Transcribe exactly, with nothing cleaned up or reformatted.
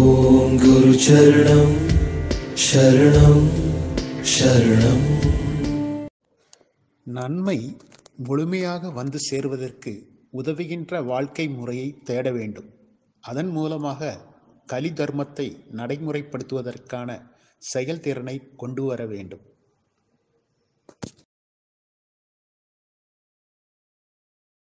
ஓம் குரு சரணம் சரணம் சரணம். நன்மை முழுமையாக வந்து சேருவதற்கு உதவுகின்ற வாழ்க்கை முறையை தேட வேண்டும். அதன் மூலமாக கலி தர்மத்தை நடைமுறைப்படுத்துவதற்கான செயல்திறனை கொண்டு வர வேண்டும்.